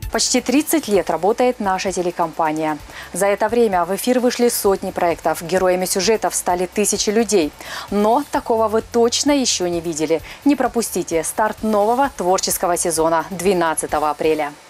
Почти 30 лет работает наша телекомпания. За это время в эфир вышли сотни проектов. Героями сюжетов стали тысячи людей. Но такого вы точно еще не видели. Не пропустите старт нового творческого сезона 12 апреля.